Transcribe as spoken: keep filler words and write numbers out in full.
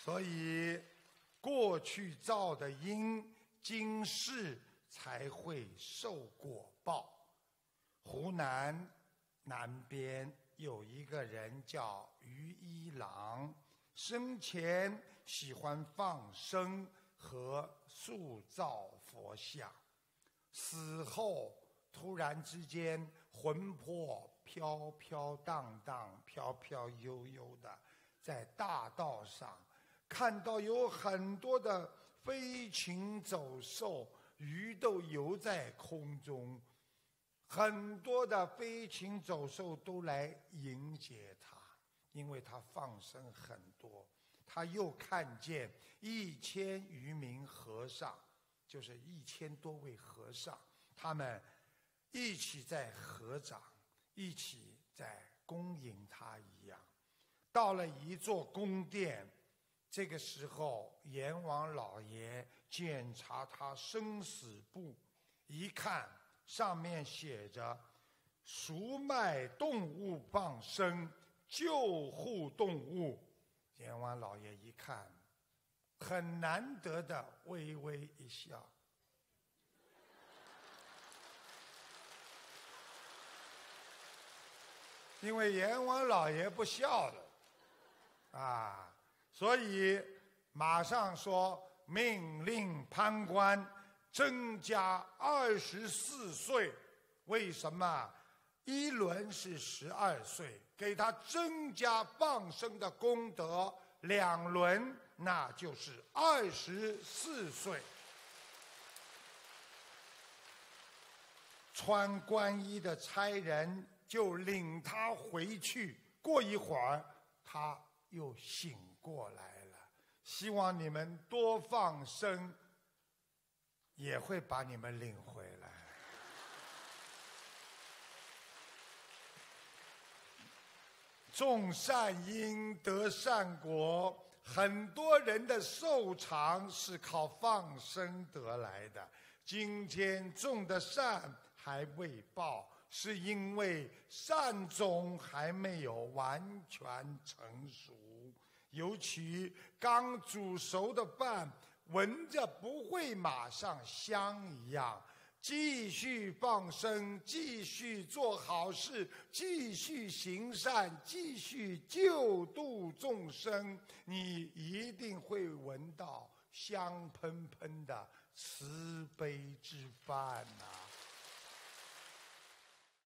所以过去造的因，今世才会受果报。湖南南边有一个人叫于一郎，生前喜欢放生和塑造佛像，死后突然之间魂魄飘飘荡荡、飘飘悠悠的，在大道上看到有很多的飞禽走兽，鱼都游在空中，很多的飞禽走兽都来迎接他，因为他放生很多。他又看见一千余名和尚，就是一千多位和尚，他们一起在合掌，一起在恭迎他一样。到了一座宫殿，这个时候阎王老爷检查他生死簿，一看上面写着赎卖动物放生，救护动物。阎王老爷一看，很难得的微微一笑。因为阎王老爷不笑的啊，所以马上说命令判官增加二十四岁。为什么？一轮是十二岁，给他增加放生的功德，两轮那就是二十四岁。穿官衣的差人就领他回去，过一会儿他又醒过来了。希望你们多放生，也会把你们领回来。种善因得善果，很多人的寿长是靠放生得来的。今天种的善还未报，是因为善种还没有完全成熟。尤其刚煮熟的饭，闻着不会马上香一样。继续放生，继续做好事，继续行善，继续救度众生，你一定会闻到香喷喷的慈悲之饭啊！